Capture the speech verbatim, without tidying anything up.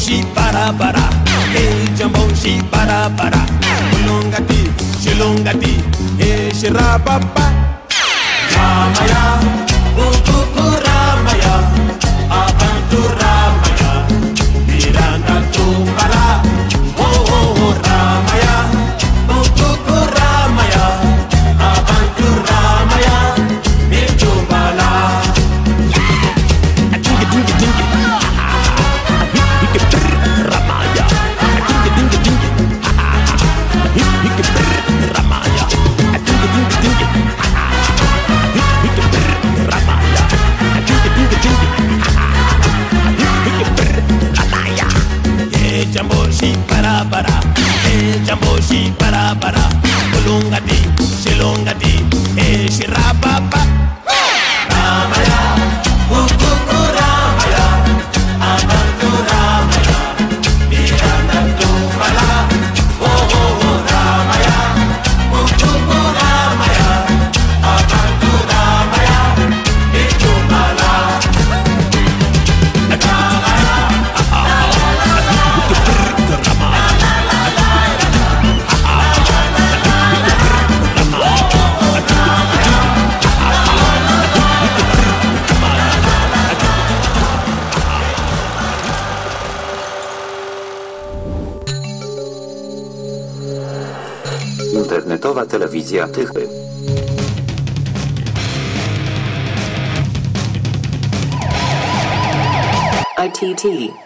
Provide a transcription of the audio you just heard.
shi bara bara, eh jambo shi bara bara, ulongati, shilongati, eh shirababa. Ramaya, ukuku Ramaya, abantu Ramaya, miranda tumbala, oh oh Ramaya, ukuku Ramaya, abantu Ramaya, mirtumbala. Dingi dingi dingi, Ramaya, dingi dingi dingi, Ramaya, dingi dingi dingi. Jambo shi bara bara, eh jambo shi bara bara, ulungati, shilongati, eh shirababa. Ramaya, ukuku Ramaya, abantu Ramaya, miranda tumbala, oh oh Ramaya, ukuku Ramaya, abantu Ramaya, mirtumbala. Internetowa telewizja Tychy. I T T